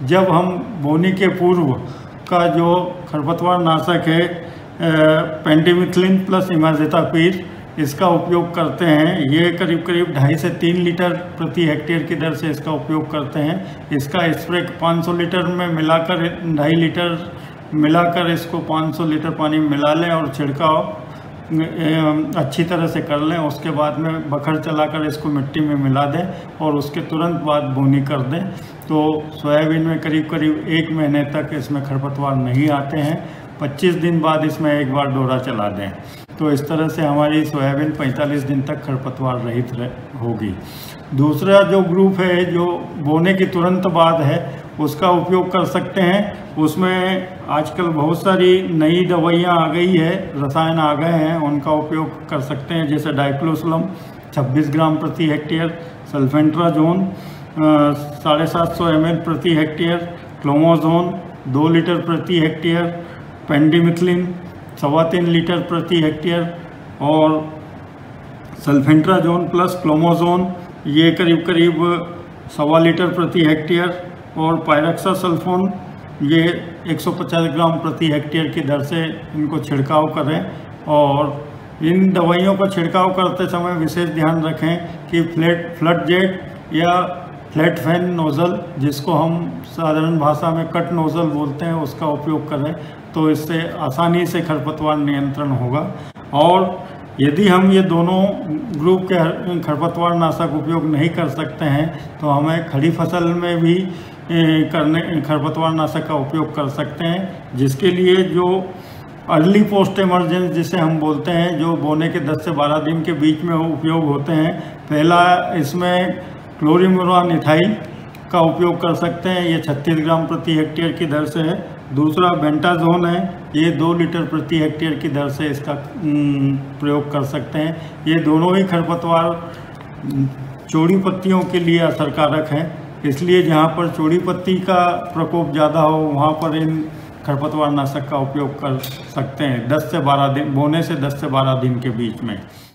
जब हम बोनी के पूर्व का जो खरपतवार नाशक है पेंडिमिथलिन प्लस इमाज़ेतापीर, इसका उपयोग करते हैं। ये करीब 2.5 से 3 लीटर प्रति हेक्टेयर की दर से इसका उपयोग करते हैं। इसका स्प्रे 500 लीटर में मिलाकर 2.5 लीटर मिलाकर इसको 500 लीटर पानी में मिला लें और छिड़काव अच्छी तरह से कर लें। उसके बाद में बखर चलाकर इसको मिट्टी में मिला दें और उसके तुरंत बाद बोनी कर दें। तो सोयाबीन में करीब 1 महीने तक इसमें खरपतवार नहीं आते हैं। 25 दिन बाद इसमें एक बार डोरा चला दें। तो इस तरह से हमारी सोयाबीन 45 दिन तक खरपतवार रहित होगी। दूसरा जो ग्रुप है जो बोने के तुरंत बाद है, उसका उपयोग कर सकते हैं। उसमें आजकल बहुत सारी नई दवाइयाँ आ गई है, रसायन आ गए हैं, उनका उपयोग कर सकते हैं। जैसे डाइक्लोसलम 26 ग्राम प्रति हेक्टेयर, सल्फेंट्राजोन 750 ml प्रति हेक्टेयर, क्लोमोजोन 2 लीटर प्रति हेक्टेयर, पेंडिमिथलिन 3.25 लीटर प्रति हेक्टेयर और सल्फेंट्राजोन प्लस क्लोमोजोन ये करीब 1.25 लीटर प्रति हेक्टेयर और पायरक्सासल्फोन ये 150 ग्राम प्रति हेक्टेयर की दर से इनको छिड़काव करें। और इन दवाइयों का छिड़काव करते समय विशेष ध्यान रखें कि फ्लड जेट या फ्लैट फैन नोज़ल, जिसको हम साधारण भाषा में कट नोज़ल बोलते हैं, उसका उपयोग करें। तो इससे आसानी से खरपतवार नियंत्रण होगा। और यदि हम ये दोनों ग्रुप के खरपतवार नाशक उपयोग नहीं कर सकते हैं तो हमें खड़ी फसल में भी खरपतवार नाशक का उपयोग कर सकते हैं, जिसके लिए जो अर्ली पोस्ट इमरजेंस जिसे हम बोलते हैं, जो बोने के 10 से 12 दिन के बीच में उपयोग होते हैं। पहला इसमें क्लोरीमुरान इथाइल का उपयोग कर सकते हैं, ये 36 ग्राम प्रति हेक्टेयर की दर से है। दूसरा बेंटाजोन है, ये 2 लीटर प्रति हेक्टेयर की दर से इसका प्रयोग कर सकते हैं। ये दोनों ही खरपतवार चौड़ी पत्तियों के लिए असरकारक हैं, इसलिए जहाँ पर चौड़ी पत्ती का प्रकोप ज़्यादा हो वहाँ पर इन खरपतवार नाशक का उपयोग कर सकते हैं 10 से 12 दिन, बोने से 10 से 12 दिन के बीच में।